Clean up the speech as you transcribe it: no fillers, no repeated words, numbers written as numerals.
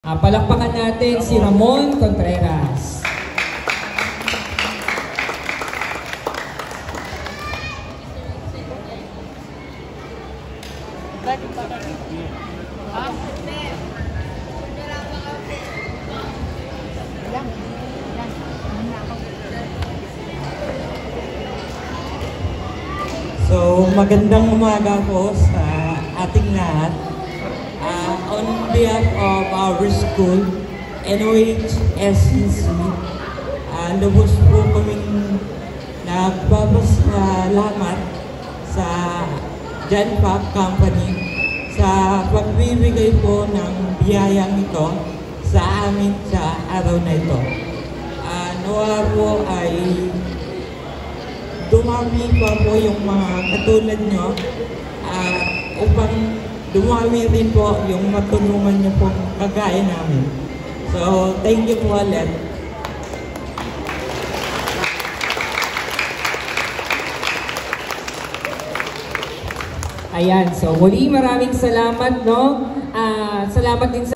Palakpakan natin si Ramon Contreras. So, magandang umaga po sa ating lahat. On behalf of our school, NOHSCC, lubos po kaming nagpapasalamat sa Genpact Company sa pagbibigay po ng biyayang ito sa amin sa araw na ito. Nawa po ay dumami pa po yung mga katulad nyo upang dumami rin po yung matulungan nyo po kagaya namin. So, thank you po ulit. Ayan, so muli maraming salamat, no? Salamat din sa